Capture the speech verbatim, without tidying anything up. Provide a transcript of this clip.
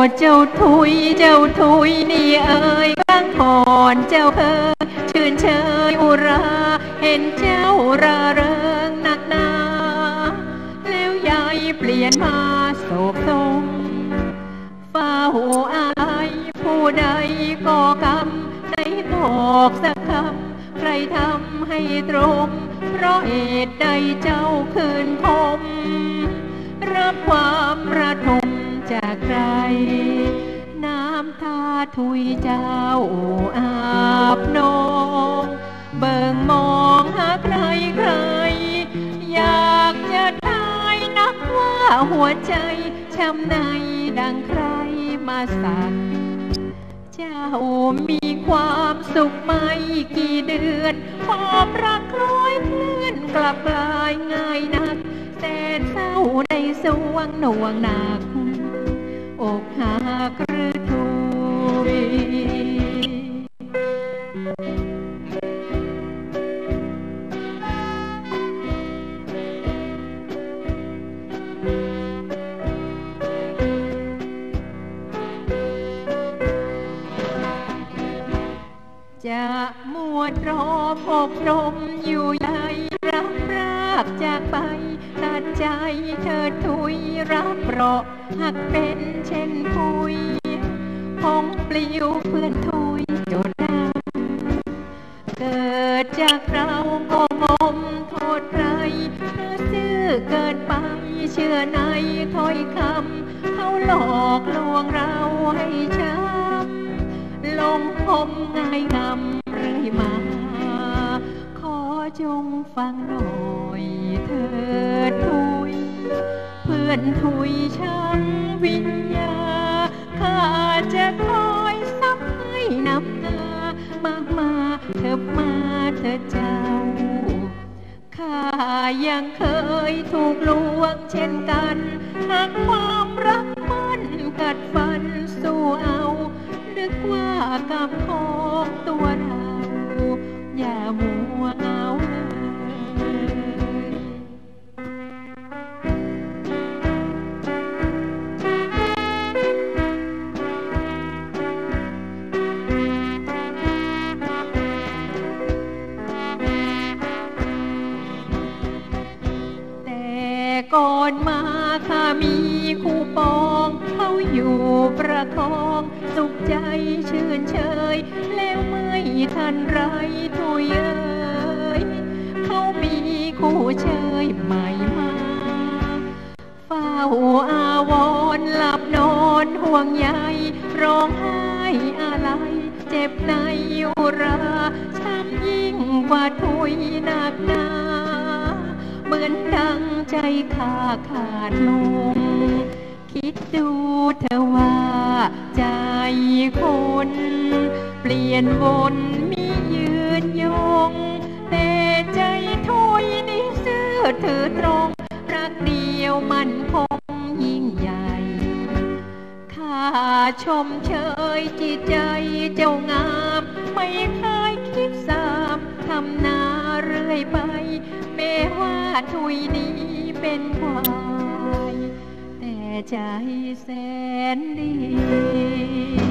เจ้าทุยเจ้าทุยนี่เอ่ยกลางก่อนเจ้าเอ่ยชื่นเชยอุราเห็นเจ้าระเริงหนักหนาแล้วยายเปลี่ยนมาโศกโศกเฝ้าอายผู้ใดก็กำได้บอกสักคำใครทำให้ตรงเพราะเหตุใดเจ้าคืนคมรับความระทมจากใครน้ำตาทุยเจ้าอาบนองเบิ่งมองหาใครใครอยากจะทายนักว่าหัวใจช้ำในดังใครมาสั่งเจ้ามีความสุขไม่กี่เดือนความรักคล้อยเคลื่อนกลับกลายง่ายนักแสนเศร้าในสวงหน่วงหนักอกหักหรือทุยจะมวดรอบอบรมอยู่ใหญ่รับรากจากไปตัดใจเธอทุยรับเปราะหักเป็นเช่นคุยพงปลิวเพื่อนทุยจดดำเกิดจากเราก็งมโทษใครเธอซื่อเกินไปเชื่อในถ้อยคำเขาหลอกลวงเราให้ช้ำลงคมง่ายงำเรื่อยมาขอจงฟังหน่อยเธอทุยเพื่อนทุยช้ำวิญญาข้าจะคอยซับให้นับหน้ามากมาเธอมาเธอเจ้าข้ายังเคยถูกลวงเช่นกันหากความรักมันกัดฟันสู้เอานึกว่ากรรมของตัวเราอย่ามัวเอาเลยแต่ก่อนมาข้ามีคู่ปองเขาอยู่ประคองสุขใจชื่นเชยแล้วไม่ทันไรทุยเอ่ยเขามีคู่เชยใหม่มาเฝ้าอาวรหลับนอนห่วงใยร้องไห้อะไรเจ็บในอุราช้ำยิ่งกว่าทุยหนักหนาเหมือนดังใจขาขาดลงคิดดูเธอว่าใจคนเปลี่ยนวนมียืนยงแต่ใจทุยนี่ซื่อถือตรงรักเดียวมันคงยิ่งใหญ่ข้าชมเชยจิตใจเจ้างามไม่เคยคิดสามทำนาเรื่อยไปแม้ว่าทุยนี้เป็นควายแต่ใจแสนดี